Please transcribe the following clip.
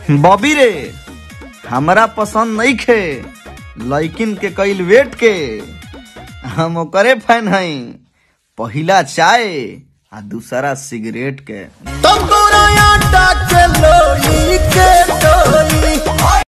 Bobby रे हमरा पसंद नहीं खे लड़किन के कईल वेट के हम ओकरे फैन हई पहिला चाय आ दूसरा सिगरेट के।